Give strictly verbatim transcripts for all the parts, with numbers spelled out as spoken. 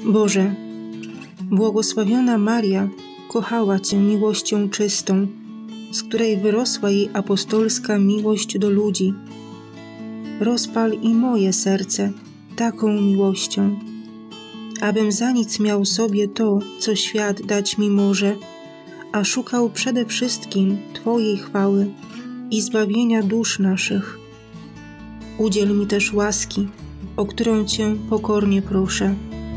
Boże, błogosławiona Maria kochała Cię miłością czystą, z której wyrosła jej apostolska miłość do ludzi. Rozpal i moje serce taką miłością, abym za nic miał sobie to, co świat dać mi może, a szukał przede wszystkim Twojej chwały i zbawienia dusz naszych. Udziel mi też łaski, o którą Cię pokornie proszę.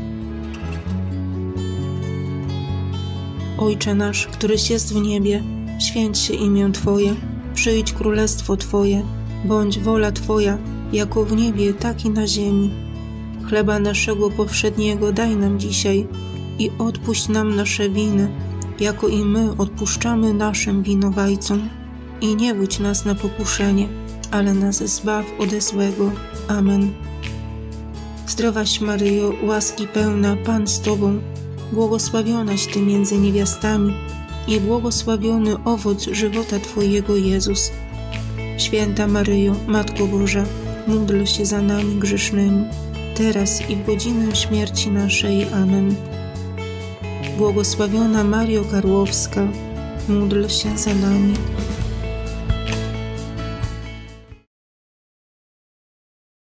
Ojcze nasz, któryś jest w niebie, święć się imię Twoje, przyjdź królestwo Twoje, bądź wola Twoja, jako w niebie, tak i na ziemi. Chleba naszego powszedniego daj nam dzisiaj i odpuść nam nasze winy, jako i my odpuszczamy naszym winowajcom. I nie wódź nas na pokuszenie, ale nas zbaw ode złego. Amen. Zdrowaś Maryjo, łaski pełna, Pan z Tobą, błogosławionaś Ty między niewiastami i błogosławiony owoc żywota Twojego, Jezus. Święta Maryjo, Matko Boża, módl się za nami grzesznymi, teraz i w godzinę śmierci naszej. Amen. Błogosławiona Mario Karłowska, módl się za nami.